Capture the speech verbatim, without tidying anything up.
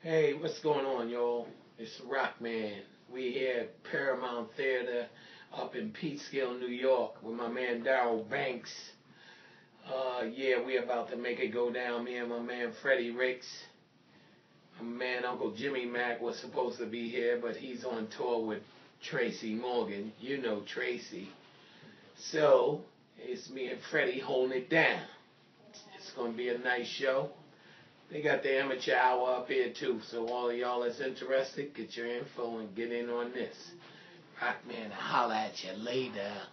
Hey, what's going on, y'all? It's Rockman. We here at Paramount Theater up in Peekskill, New York, with my man Daryl Banks. Uh, yeah, we about to make it go down. Me and my man Freddie Ricks. My man Uncle Jimmy Mack was supposed to be here, but he's on tour with Tracy Morgan. You know Tracy. So, it's me and Freddie holding it down. It's going to be a nice show. They got the amateur hour up here too, so all of y'all that's interested, get your info and get in on this. Rockman, holla at you later.